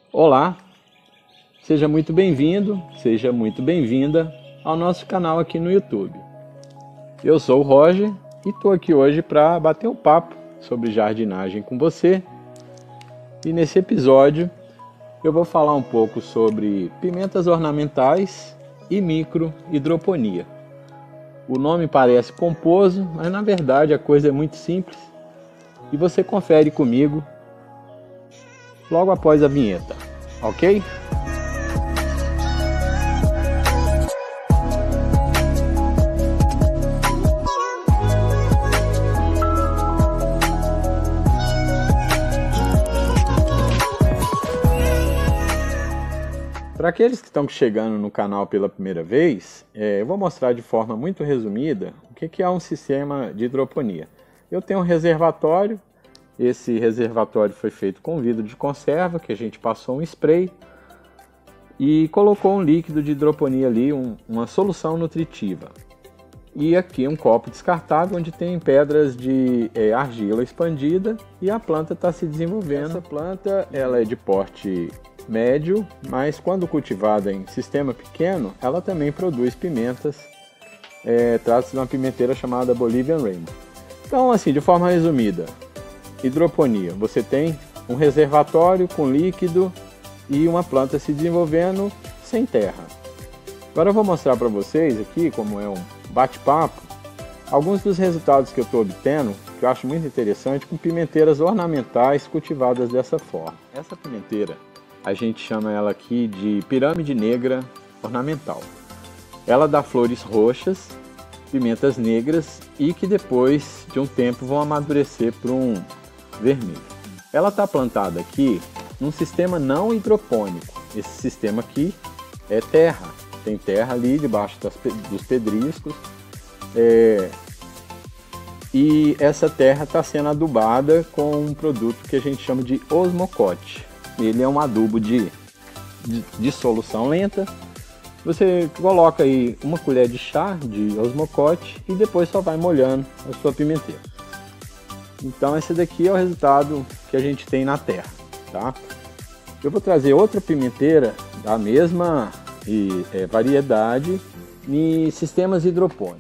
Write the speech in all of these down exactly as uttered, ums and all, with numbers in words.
Olá, seja muito bem-vindo, seja muito bem-vinda ao nosso canal aqui no YouTube. Eu sou o Roger e estou aqui hoje para bater um papo sobre jardinagem com você. E nesse episódio eu vou falar um pouco sobre pimentas ornamentais e micro hidroponia. O nome parece pomposo, mas na verdade a coisa é muito simples e você confere comigo logo após a vinheta, ok? Para aqueles que estão chegando no canal pela primeira vez, é, eu vou mostrar de forma muito resumida o que, que é um sistema de hidroponia. Eu tenho um reservatório, esse reservatório foi feito com vidro de conserva, que a gente passou um spray e colocou um líquido de hidroponia ali, um, uma solução nutritiva. E aqui um copo descartável onde tem pedras de é, argila expandida e a planta está se desenvolvendo. Essa planta ela é de porte médio, mas quando cultivada em sistema pequeno, ela também produz pimentas. É, trata-se de uma pimenteira chamada Bolivian Rainbow. Então, assim, de forma resumida, hidroponia, você tem um reservatório com líquido e uma planta se desenvolvendo sem terra. Agora eu vou mostrar para vocês aqui, como é um bate-papo, alguns dos resultados que eu estou obtendo, que eu acho muito interessante, com pimenteiras ornamentais cultivadas dessa forma. Essa pimenteira, a gente chama ela aqui de pirâmide negra ornamental. Ela dá flores roxas, pimentas negras e que depois de um tempo vão amadurecer para um vermelho. Ela está plantada aqui num sistema não hidropônico. Esse sistema aqui é terra, tem terra ali debaixo das, dos pedriscos é, e essa terra está sendo adubada com um produto que a gente chama de osmocote. Ele é um adubo de, de, de solução lenta. Você coloca aí uma colher de chá de osmocote e depois só vai molhando a sua pimenteira. Então esse daqui é o resultado que a gente tem na terra, tá? Eu vou trazer outra pimenteira da mesma e, é, variedade em sistemas hidropônicos.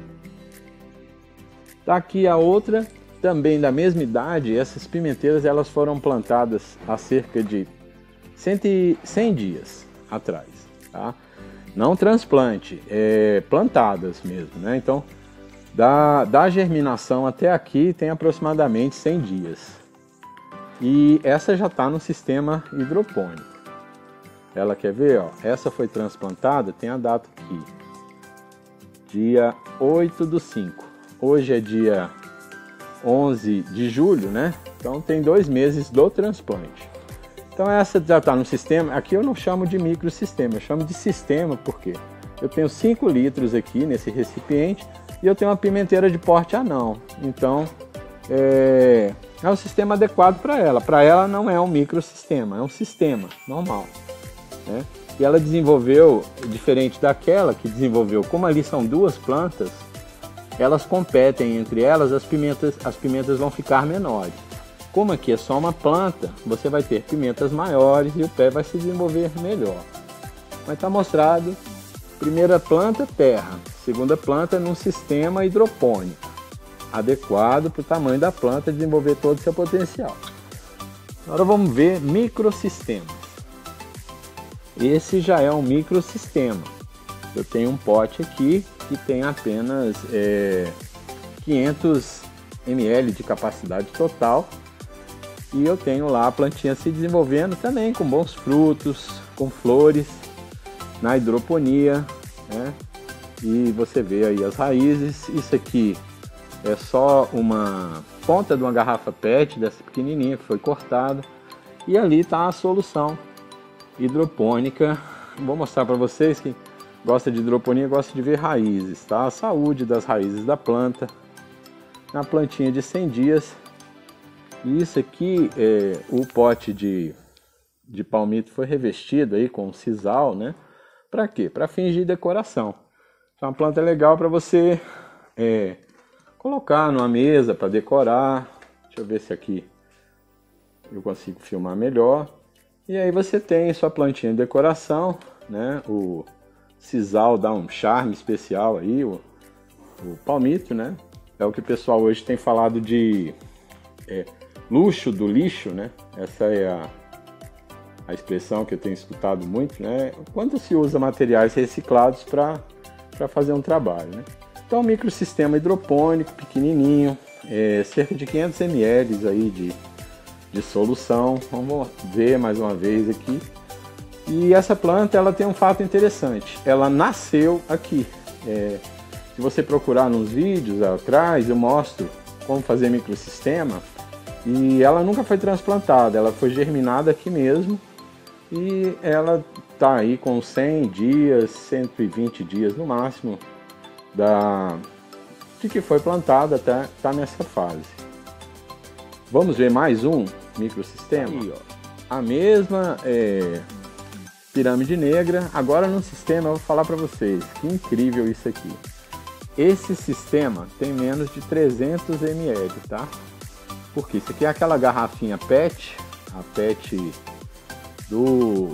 Tá aqui a outra, também da mesma idade. Essas pimenteiras elas foram plantadas há cerca de cem dias atrás, tá? Não transplante, é plantadas mesmo, né? Então, da, da germinação até aqui tem aproximadamente cem dias. E essa já está no sistema hidropônico. Ela quer ver, ó, essa foi transplantada, tem a data aqui. dia oito do cinco. Hoje é dia onze de julho, né? Então tem dois meses do transplante. Então essa já está no sistema. Aqui eu não chamo de microsistema, eu chamo de sistema porque eu tenho cinco litros aqui nesse recipiente e eu tenho uma pimenteira de porte anão. Então é, é um sistema adequado para ela. Para ela não é um microsistema, é um sistema normal, né? E ela desenvolveu, diferente daquela que desenvolveu, como ali são duas plantas, elas competem entre elas, as pimentas, as pimentas vão ficar menores. Como aqui é só uma planta, você vai ter pimentas maiores e o pé vai se desenvolver melhor. Mas está mostrado, primeira planta, terra. Segunda planta, num sistema hidropônico, adequado para o tamanho da planta desenvolver todo o seu potencial. Agora vamos ver microsistemas. Esse já é um microsistema. Eu tenho um pote aqui que tem apenas é, quinhentos mililitros de capacidade total. E eu tenho lá a plantinha se desenvolvendo também com bons frutos, com flores, na hidroponia, né? E você vê aí as raízes. Isso aqui é só uma ponta de uma garrafa pet, dessa pequenininha que foi cortada. E ali está a solução hidropônica. Vou mostrar para vocês que gosta de hidroponia, gosta de ver raízes, tá? A saúde das raízes da planta. Na plantinha de cem dias. E isso aqui, é, o pote de, de palmito foi revestido aí com sisal, né? Para quê? Para fins de decoração. Então, uma planta legal para você é, colocar numa mesa para decorar. Deixa eu ver se aqui eu consigo filmar melhor. E aí você tem sua plantinha de decoração, né? O sisal dá um charme especial aí, o, o palmito, né? É o que o pessoal hoje tem falado de é, luxo do lixo, né? Essa é a, a expressão que eu tenho escutado muito, né? Quando se usa materiais reciclados para fazer um trabalho, né? Então, um microsistema hidropônico, pequenininho, é, cerca de quinhentos mililitros aí de, de solução. Vamos ver mais uma vez aqui. E essa planta, ela tem um fato interessante. Ela nasceu aqui. É, se você procurar nos vídeos atrás, eu mostro como fazer microsistema. E ela nunca foi transplantada, ela foi germinada aqui mesmo. E ela tá aí com cem dias, cento e vinte dias no máximo, da, de que foi plantada até tá nessa fase. Vamos ver mais um microsistema? Aí, ó, a mesma é, pirâmide negra, agora no sistema eu vou falar para vocês, que incrível isso aqui. Esse sistema tem menos de trezentos mililitros, tá? Porque isso aqui é aquela garrafinha PET, a PET do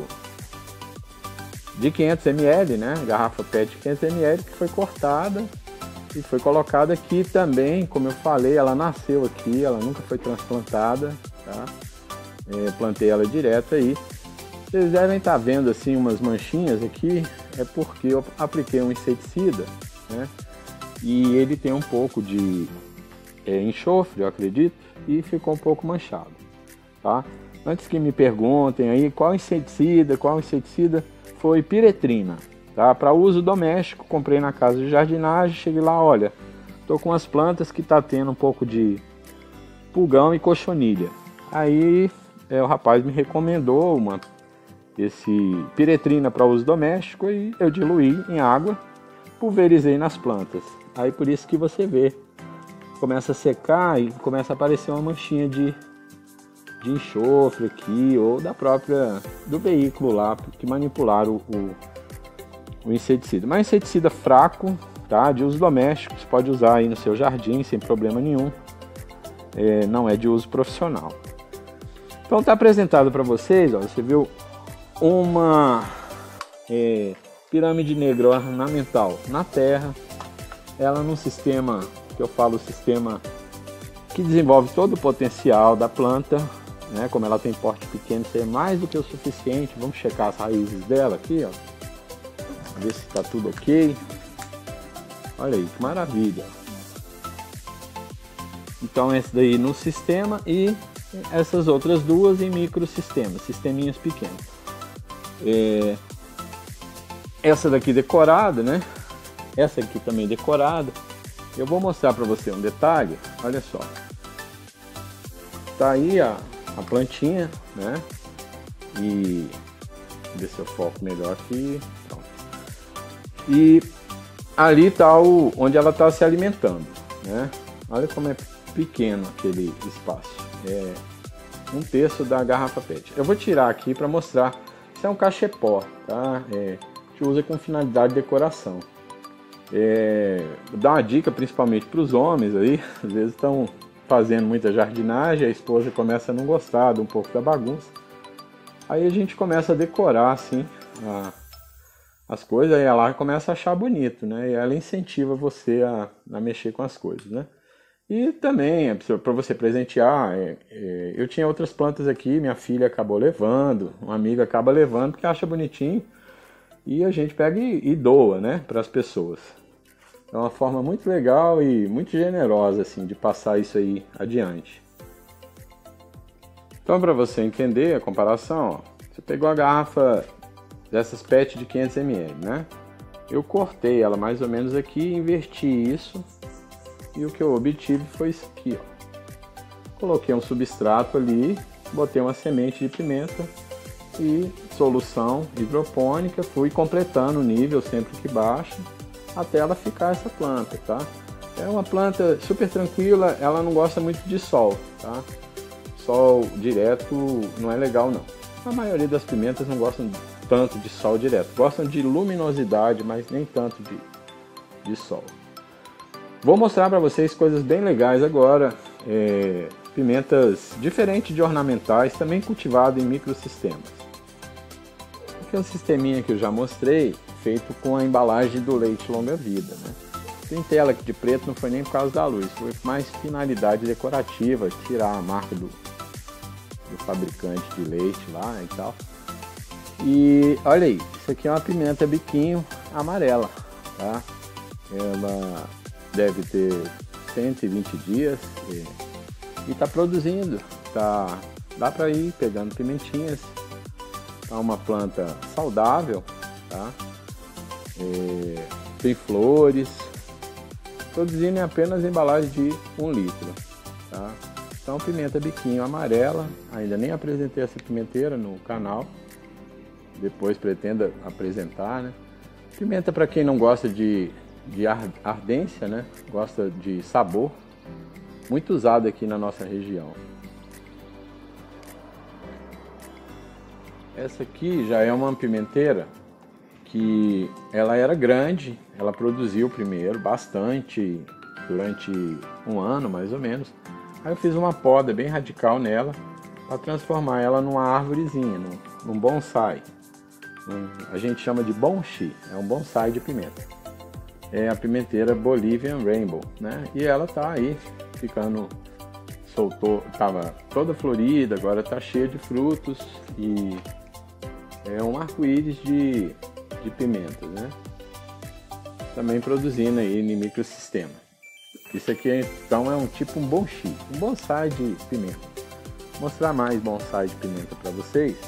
de quinhentos mililitros, né? Garrafa PET de quinhentos mililitros, que foi cortada e foi colocada aqui também. Como eu falei, ela nasceu aqui, ela nunca foi transplantada, tá? É, plantei ela direto aí. Vocês devem estar vendo assim umas manchinhas aqui, é porque eu apliquei um inseticida, né? E ele tem um pouco de é, enxofre, eu acredito, e ficou um pouco manchado, tá? Antes que me perguntem aí qual inseticida, qual inseticida, foi piretrina, tá? Para uso doméstico, comprei na casa de jardinagem, cheguei lá, olha, tô com umas plantas que tá tendo um pouco de pulgão e cochonilha. Aí é, o rapaz me recomendou uma esse piretrina para uso doméstico e eu diluí em água, pulverizei nas plantas. Aí por isso que você vê, começa a secar e começa a aparecer uma manchinha de de enxofre aqui, ou da própria, do veículo lá, que manipularam o, o, o inseticida. Mas inseticida fraco, tá? De uso doméstico, você pode usar aí no seu jardim sem problema nenhum, é, não é de uso profissional. Então tá apresentado para vocês, ó, você viu uma é, pirâmide negra ornamental na terra, ela num sistema, que eu falo sistema que desenvolve todo o potencial da planta, né? Como ela tem porte pequeno, isso é mais do que o suficiente. Vamos checar as raízes dela aqui, ó, ver se está tudo ok. Olha aí, que maravilha. Então esse daí no sistema e essas outras duas em microsistemas, sisteminhas pequenos. É... Essa daqui decorada, né? Essa aqui também decorada. Eu vou mostrar para você um detalhe, olha só. Tá aí a, a plantinha, né? E ver se eu foco melhor aqui. Pronto. E ali tá o onde ela está se alimentando, né? Olha como é pequeno aquele espaço. É um terço da garrafa PET. Eu vou tirar aqui para mostrar. Isso é um cachepó, tá? É, a gente usa com finalidade de decoração. É, dá uma dica principalmente para os homens aí, às vezes estão fazendo muita jardinagem, a esposa começa a não gostar de um pouco da bagunça, aí a gente começa a decorar assim a, as coisas, aí ela começa a achar bonito, né? E ela incentiva você a, a mexer com as coisas, né? E também para você presentear, é, é, eu tinha outras plantas aqui, minha filha acabou levando, uma amiga acaba levando porque acha bonitinho. E a gente pega e, e doa, né, para as pessoas. É uma forma muito legal e muito generosa assim, de passar isso aí adiante. Então, para você entender a comparação, ó, você pegou a garrafa dessas PET de quinhentos mililitros, né? Eu cortei ela mais ou menos aqui, inverti isso e o que eu obtive foi isso aqui, ó. Coloquei um substrato ali, botei uma semente de pimenta e solução hidropônica, fui completando o nível sempre que baixa, até ela ficar essa planta, tá? É uma planta super tranquila, ela não gosta muito de sol, tá? Sol direto não é legal não. A maioria das pimentas não gostam tanto de sol direto, gostam de luminosidade, mas nem tanto de, de sol. Vou mostrar para vocês coisas bem legais agora, é, pimentas diferentes de ornamentais, também cultivadas em microsistemas. Aqui é um sisteminha que eu já mostrei, feito com a embalagem do leite longa vida, né? Tem tela aqui de preto, não foi nem por causa da luz, foi mais finalidade decorativa, tirar a marca do, do fabricante de leite lá e tal. E olha aí, isso aqui é uma pimenta biquinho amarela, tá? Ela deve ter cento e vinte dias e, e tá produzindo, tá, dá para ir pegando pimentinhas. Tá uma planta saudável, tá? É, tem flores, produzindo em apenas embalagem de um litro, tá? Então pimenta biquinho amarela, ainda nem apresentei essa pimenteira no canal, depois pretendo apresentar, né? Pimenta para quem não gosta de, de ardência, né? Gosta de sabor, muito usada aqui na nossa região. Essa aqui já é uma pimenteira que ela era grande, ela produziu primeiro bastante, durante um ano mais ou menos. Aí eu fiz uma poda bem radical nela, para transformar ela numa árvorezinha, num, num bonsai. Um, a gente chama de bonchi, é um bonsai de pimenta. É a pimenteira Bolivian Rainbow, né? E ela tá aí, ficando, soltou, tava toda florida, agora tá cheia de frutos e é um arco-íris de, de pimentas, né? Também produzindo aí em microsistema. Isso aqui então é um tipo um bonchi, um bonsai de pimenta. Vou mostrar mais bonsai de pimenta para vocês.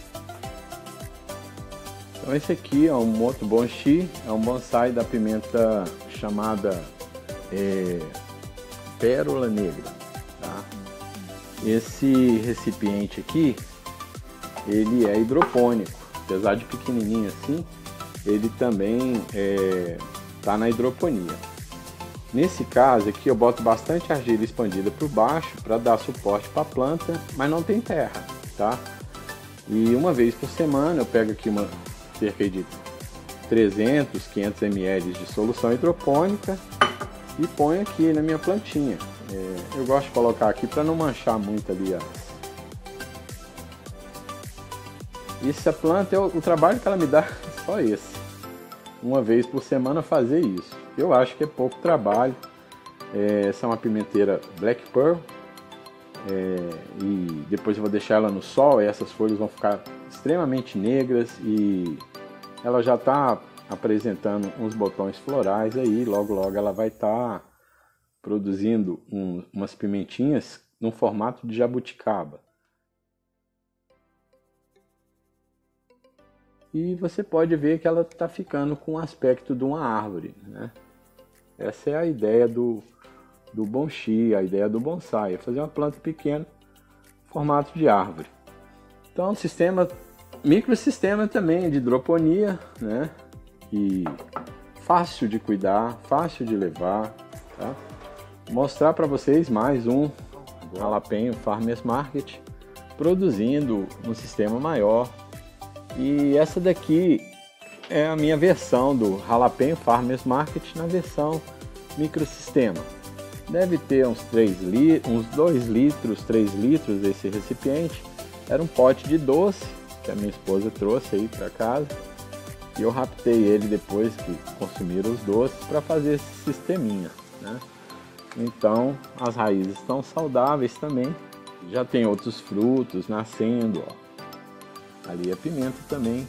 Então esse aqui é um outro bonchi, é um bonsai da pimenta chamada é, pérola negra, tá? Esse recipiente aqui, ele é hidropônico, apesar de pequenininho assim, ele também está é, na hidroponia. Nesse caso aqui eu boto bastante argila expandida por baixo para dar suporte para a planta, mas não tem terra, tá? E uma vez por semana eu pego aqui uma cerca de trezentos, quinhentos mililitros de solução hidropônica e ponho aqui na minha plantinha. É, eu gosto de colocar aqui para não manchar muito ali as... Essa planta, eu, o trabalho que ela me dá é só esse. Uma vez por semana fazer isso. Eu acho que é pouco trabalho. É, essa é uma pimenteira Black Pearl. É, e depois eu vou deixar ela no sol e essas folhas vão ficar extremamente negras e ela já está apresentando uns botões florais aí. Logo logo ela vai estar tá produzindo um, umas pimentinhas no formato de jabuticaba. E você pode ver que ela está ficando com o aspecto de uma árvore, né? Essa é a ideia do, do bonchi, a ideia do bonsai, é fazer uma planta pequena, formato de árvore. Então, sistema, microsistema também de hidroponia, né? E fácil de cuidar, fácil de levar, tá? Vou mostrar para vocês mais um Jalapeno Farmers Market, produzindo um sistema maior. E essa daqui é a minha versão do Jalapeno Farmers Market na versão microsistema. Deve ter uns, três li uns dois litros, três litros desse recipiente. Era um pote de doce que a minha esposa trouxe aí para casa. E eu raptei ele depois que consumiram os doces para fazer esse sisteminha, né? Então as raízes estão saudáveis também. Já tem outros frutos nascendo, ó. Ali a pimenta também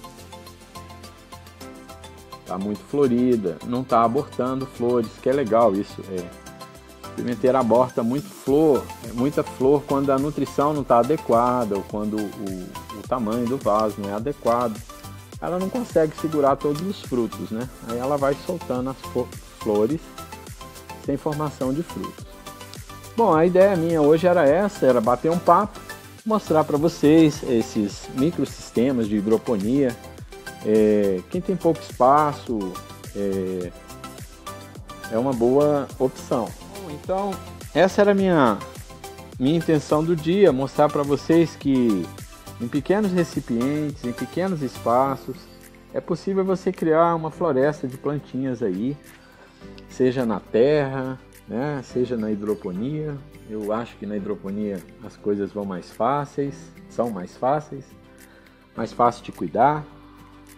tá muito florida, não tá abortando flores, que é legal isso. É. A pimenteira aborta muito flor, muita flor quando a nutrição não está adequada ou quando o, o tamanho do vaso não é adequado. Ela não consegue segurar todos os frutos, né? Aí ela vai soltando as flores sem formação de frutos. Bom, a ideia minha hoje era essa, era bater um papo, mostrar para vocês esses microsistemas de hidroponia. É, quem tem pouco espaço é, é uma boa opção. Bom, então essa era a minha, minha intenção do dia, mostrar para vocês que em pequenos recipientes, em pequenos espaços, é possível você criar uma floresta de plantinhas aí, seja na terra, né, seja na hidroponia. Eu acho que na hidroponia as coisas vão mais fáceis, são mais fáceis, mais fácil de cuidar.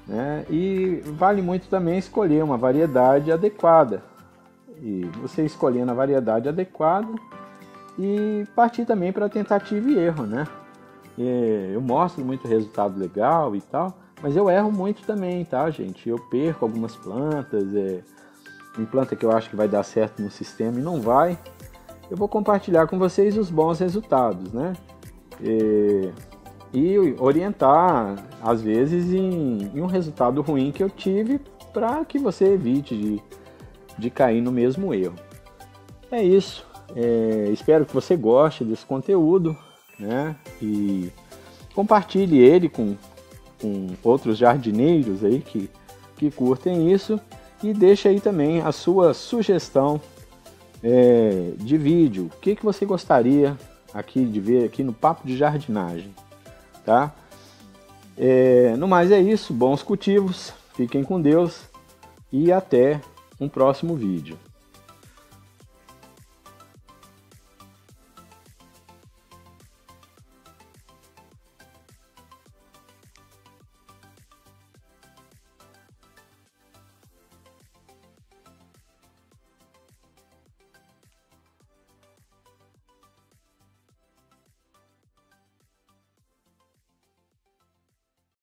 né? E vale muito também escolher uma variedade adequada. E você escolhendo a variedade adequada e partir também para tentativa e erro, né? E eu mostro muito resultado legal e tal, mas eu erro muito também, tá, gente? Eu perco algumas plantas, é, em planta que eu acho que vai dar certo no sistema e não vai. Eu vou compartilhar com vocês os bons resultados, né? E, e orientar, às vezes, em, em um resultado ruim que eu tive para que você evite de, de cair no mesmo erro. É isso. É, espero que você goste desse conteúdo, né? E compartilhe ele com, com outros jardineiros aí que, que curtem isso. E deixe aí também a sua sugestão é, de vídeo. O que, que você gostaria aqui de ver aqui no Papo de Jardinagem, tá? É, no mais é isso, bons cultivos, fiquem com Deus e até um próximo vídeo.